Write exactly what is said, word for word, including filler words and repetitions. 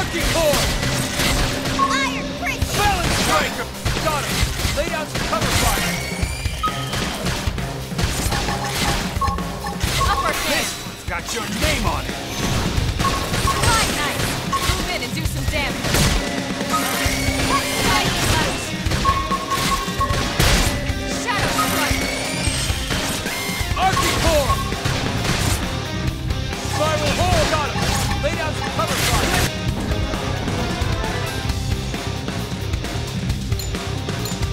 Rocky cord! Iron Christian! Balance striker! Got him! Lay down some cover fire! Upper This one's got your name on it!